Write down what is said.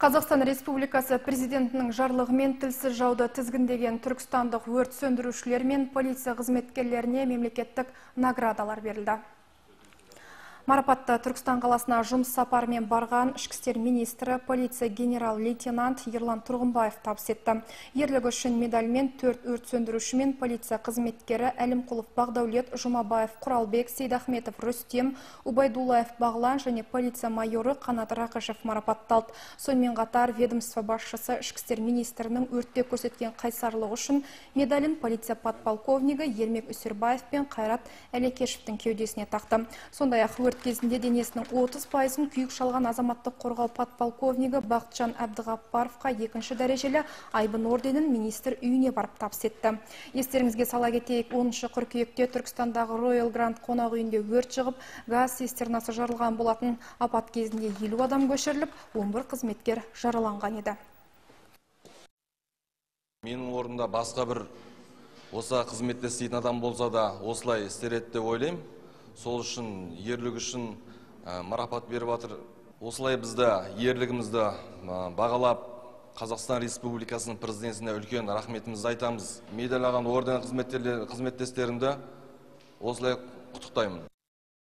Қазақстан Республикасы президентінің жарлығымен тілсіз жауды тізгіндеген түркістандық өрт сөндірушілер мен полиция қызметкерлеріне мемлекеттік наградалар берілді. Марапатты Түркістан қаласына жұмыс сапарымен барған ішкі істер министрі полиция генерал-лейтенант Ерлан Тұрғынбаев табыс етті. Ерлігі үшін медальмен 4 өрт сөндіруші мен полиция қызметкері Әлімқұлов Бағдаулет, Жұмабаев, Құралбек, Сейдахметов, Рүстем, Убайдуллаев Бағлан және полиция майоры Қанат Рақышев марапатталды. Сонымен қатар ведомство басшысы ішкі істер министрінің өртте көрсеткен қайсарлығы үшін медалін полиция подполковнигі Ермек Үсербаев пен Қайрат Әлекешевтің кеудесіне тақты. Сондай-ақ өрт кезінде денесінің 30%-ын күйік шалған азаматтық қорғау подполковнигі Бақытжан Әбдіғаппаровқа екінші дәрежелі айбын орденін министр үйіне барып табыс етті. Естеріңізге сала кетейік, 10 қыркүйекте Түркістандағы Royal Grand қонақ үйінде өрт шығып, газ цистернасы жарылған болатын. Апат кезінде 50 адам көшіріліп, 11 қызметкер жараланған еді. Менің орнында басқа бір осы қызметте істейтін адам болса да осылай істер еді деп ойлаймын. Сол үшін, ерлігі үшін марапат беріп жатыр. Осылай бізді, ерлігімізді бағалап, Қазақстан Республикасының президентіне үлкен рахметімізді айтамыз. Медаль алған орден қызметтестерімді осылай құттықтаймын.